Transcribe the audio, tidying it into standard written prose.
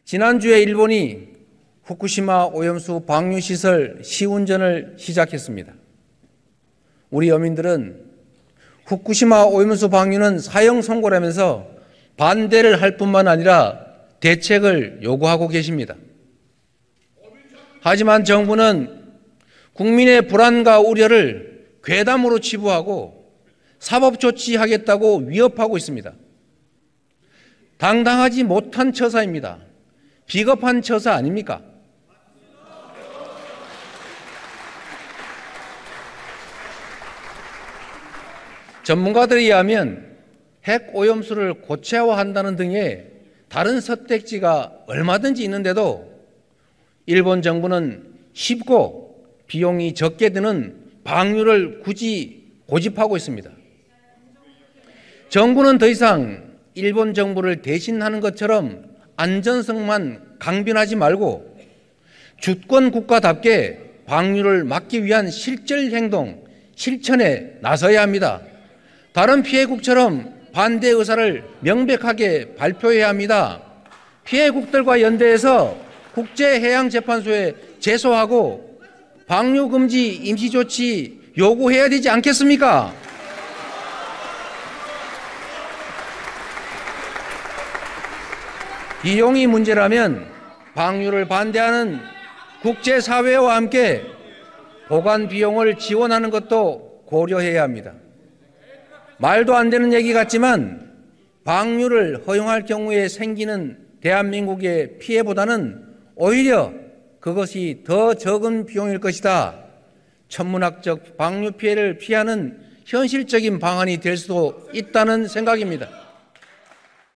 지난주에 일본이 후쿠시마 오염수 방류시설 시운전을 시작했습니다. 우리 어민들은 후쿠시마 오염수 방류는 사형 선고라면서 반대를 할 뿐만 아니라 대책을 요구하고 계십니다. 하지만 정부는 국민의 불안과 우려를 괴담으로 치부하고 사법 조치하겠다고 위협하고 있습니다. 당당하지 못한 처사입니다. 비겁한 처사 아닙니까? 전문가들에 의하면 핵 오염수를 고체화한다는 등의 다른 선택지가 얼마든지 있는데도 일본 정부는 쉽고 비용이 적게 드는 방류를 굳이 고집하고 있습니다. 정부는 더 이상 일본 정부를 대신하는 것처럼 안전성만 강변하지 말고 주권 국가답게 방류를 막기 위한 실질 행동, 실천에 나서야 합니다. 다른 피해국처럼 반대 의사를 명백하게 발표해야 합니다. 피해국들과 연대해서 국제해양재판소에 제소하고 방류금지 임시조치 요구해야 되지 않겠습니까? 비용이 문제라면 방류를 반대하는 국제사회와 함께 보관 비용을 지원하는 것도 고려해야 합니다. 말도 안 되는 얘기 같지만 방류를 허용할 경우에 생기는 대한민국의 피해보다는 오히려 그것이 더 적은 비용일 것이다. 천문학적 방류 피해를 피하는 현실적인 방안이 될 수도 있다는 생각입니다.